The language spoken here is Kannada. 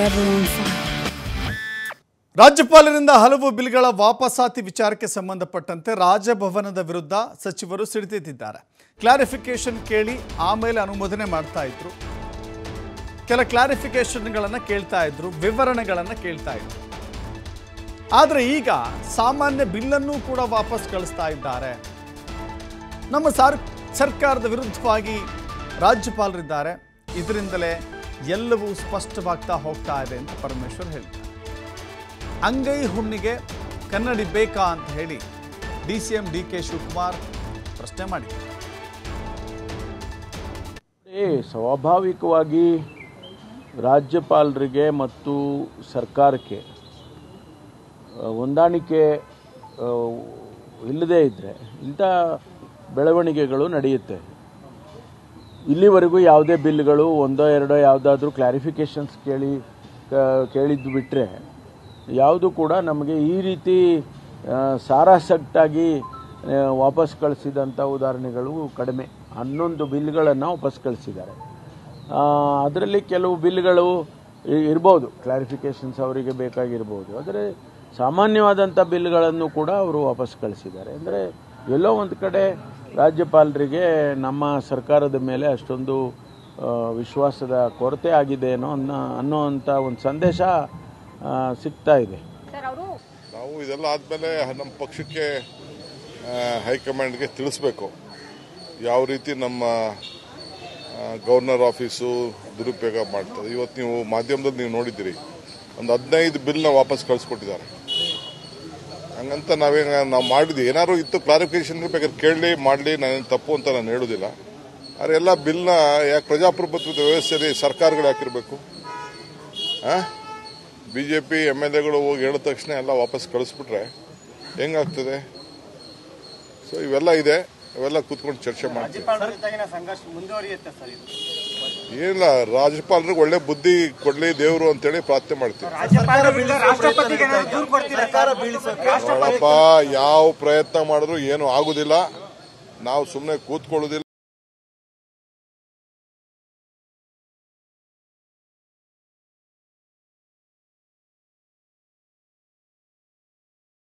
forever on fire. ರಾಜ್ಯಪಾಲರಿಂದ ಹಲವು ಬಿಲ್ಗಳ ವಾಪಸಾತಿ ವಿಚಾರಕ್ಕೆ ಸಂಬಂಧಪಟ್ಟಂತೆ ರಾಜಭವನದ ವಿರುದ್ಧ ಸಚಿವರು ಸಿಡಿದಿದ್ದಾರೆ. ಕ್ಲಾರಿಫಿಕೇಶನ್ ಕೇಳಿ ಆಮೇಲೆ ಅನುಮೋದನೆ ಮಾಡ್ತಾ ಇದ್ರು. ಕೆಲ ಕ್ಲಾರಿಫಿಕೇಶನ್ಗಳನ್ನು ಕೇಳ್ತಾ ಇದ್ರು, ವಿವರಣೆಗಳನ್ನು ಕೇಳ್ತಾ ಇದ್ರು. ಆದರೆ ಈಗ ಸಾಮಾನ್ಯ ಬಿಲ್ಲನ್ನು ಕೂಡ ವಾಪಸ್ ಕಳಿಸ್ತಾ ಇದ್ದಾರೆ. ನಮ್ಮ ಸರ್ಕಾರದ ವಿರುದ್ಧವಾಗಿ ರಾಜ್ಯಪಾಲರಿದ್ದಾರೆ. ಇದರಿಂದಲೇ ಎಲ್ಲವೂ ಸ್ಪಷ್ಟವಾಗ್ತಾ ಹೋಗ್ತಾ ಇದೆ ಅಂತ ಪರಮೇಶ್ವರ್ ಹೇಳಿದ್ದಾರೆ. ಅಂಗೈ ಹುಣ್ಣಿಗೆ ಕನ್ನಡಿ ಬೇಕಾ ಅಂತ ಹೇಳಿ ಡಿಸಿಎಂ ಡಿಕೆ ಶಿವಕುಮಾರ್ ಪ್ರಶ್ನೆ ಮಾಡಿದ್ದಾರೆ. ಸ್ವಾಭಾವಿಕವಾಗಿ ರಾಜ್ಯಪಾಲರಿಗೆ ಮತ್ತು ಸರ್ಕಾರಕ್ಕೆ ಹೊಂದಾಣಿಕೆ ಇಲ್ಲದೇ ಇದ್ದರೆ ಇಂಥ ಬೆಳವಣಿಗೆಗಳು ನಡೆಯುತ್ತೆ. ಇಲ್ಲಿವರೆಗೂ ಯಾವುದೇ ಬಿಲ್ಗಳು ಒಂದೋ ಎರಡೋ ಯಾವುದಾದ್ರೂ ಕ್ಲಾರಿಫಿಕೇಷನ್ಸ್ ಕೇಳಿದ್ದು ಬಿಟ್ಟರೆ ಯಾವುದು ಕೂಡ ನಮಗೆ ಈ ರೀತಿ ಸಾರಾಸಟ್ಟಾಗಿ ವಾಪಸ್ ಕಳಿಸಿದಂಥ ಉದಾಹರಣೆಗಳು ಕಡಿಮೆ. 11 ಬಿಲ್ಗಳನ್ನು ವಾಪಸ್ ಕಳಿಸಿದ್ದಾರೆ. ಅದರಲ್ಲಿ ಕೆಲವು ಬಿಲ್ಗಳು ಇರ್ಬೋದು, ಕ್ಲಾರಿಫಿಕೇಷನ್ಸ್ ಅವರಿಗೆ ಬೇಕಾಗಿರ್ಬೋದು. ಆದರೆ ಸಾಮಾನ್ಯವಾದಂಥ ಬಿಲ್ಗಳನ್ನು ಕೂಡ ಅವರು ವಾಪಸ್ ಕಳಿಸಿದ್ದಾರೆ. ಅಂದರೆ ಎಲ್ಲೋ ಒಂದು ಕಡೆ ರಾಜ್ಯಪಾಲರಿಗೆ ನಮ್ಮ ಸರ್ಕಾರದ ಮೇಲೆ ಅಷ್ಟೊಂದು ವಿಶ್ವಾಸದ ಕೊರತೆ ಆಗಿದೆಯೇನೋ ಅನ್ನೋವಂಥ ಒಂದು ಸಂದೇಶ ಸಿಗ್ತಾ ಇದೆ. ನಾವು ಇದೆಲ್ಲ ಆದಮೇಲೆ ನಮ್ಮ ಪಕ್ಷಕ್ಕೆ ಹೈಕಮಾಂಡ್ಗೆ ತಿಳಿಸ್ಬೇಕು ಯಾವ ರೀತಿ ನಮ್ಮ ಗವರ್ನರ್ ಆಫೀಸು ದುರುಪಯೋಗ ಮಾಡ್ತದೆ. ಇವತ್ತು ನೀವು ಮಾಧ್ಯಮದಲ್ಲಿ ನೀವು ನೋಡಿದ್ದೀರಿ, ಒಂದು 15 ಬಿಲ್ನ ವಾಪಸ್ ಕಳಿಸ್ಕೊಟ್ಟಿದ್ದಾರೆ. ಹಂಗಂತ ನಾವು ಮಾಡಿದ್ವಿ. ಏನಾದ್ರು ಇತ್ತು ಕ್ಲಾರಿಫಿಕೇಶನ್ ಬೇಕಾದ್ರೆ ಕೇಳಲಿ ಮಾಡಲಿ, ನಾನೇನು ತಪ್ಪು ಅಂತ ನಾನು ಹೇಳೋದಿಲ್ಲ. ಆದರೆ ಎಲ್ಲ ಬಿಲ್ನ ಯಾಕೆ ಪ್ರಜಾಪ್ರಭುತ್ವದ ವ್ಯವಸ್ಥೆಯಲ್ಲಿ ಸರ್ಕಾರಗಳು ಹಾಕಿರಬೇಕು? ಬಿಜೆಪಿ MLAಗಳು ಹೋಗಿ ಹೇಳಿದ ತಕ್ಷಣ ಎಲ್ಲ ವಾಪಸ್ ಕಳಿಸ್ಬಿಟ್ರೆ ಹೆಂಗಾಗ್ತದೆ? ಸೊ ಇವೆಲ್ಲ ಇದೆ, ಇವೆಲ್ಲ ಕೂತ್ಕೊಂಡು ಚರ್ಚೆ ಮಾಡ್ತೀವಿ. ಏನಿಲ್ಲ, ರಾಜ್ಯಪಾಲರಿಗೆ ಒಳ್ಳೆ ಬುದ್ಧಿ ಕೊಡ್ಲಿ ದೇವರು ಅಂತೇಳಿ ಪ್ರಾರ್ಥನೆ ಮಾಡ್ತೀವಿ. ನೋಡಪ್ಪ, ಯಾವ ಪ್ರಯತ್ನ ಮಾಡಿದ್ರು ಏನು ಆಗುದಿಲ್ಲ. ನಾವು ಸುಮ್ಮನೆ ಕೂತ್ಕೊಳ್ಳೋದಿಲ್ಲ.